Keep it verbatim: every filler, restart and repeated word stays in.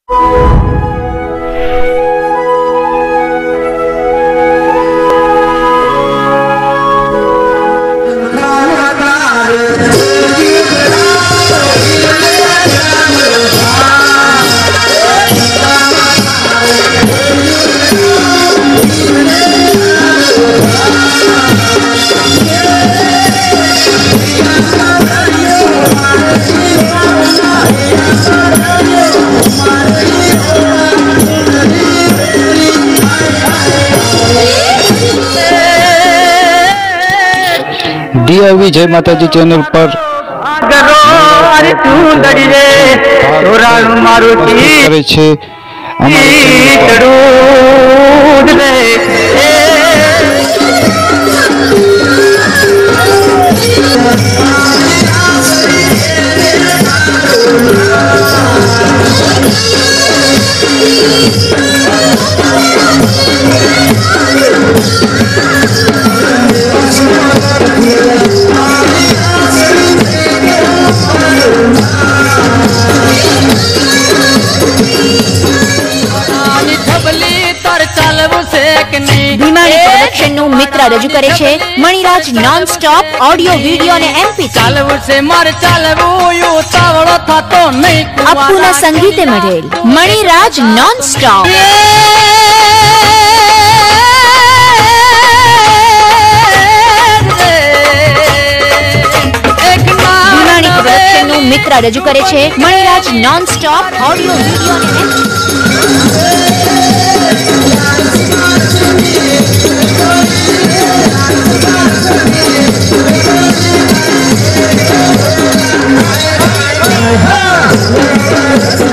ડીઆઈવી જય માતાજી ચેનલ પર કરે છે મિત્ર રજૂ કરે છે Maniraj non stop audio video અને એમપી ચાલવું છે મારે ચાલવું યો તાવળો થતો નહીં અપુના સંગીતે મળેલ મણિરાજ નોન સ્ટોપ મિત્ર રજૂ કરે છે Maniraj non stop audio video અને એમપી Hey!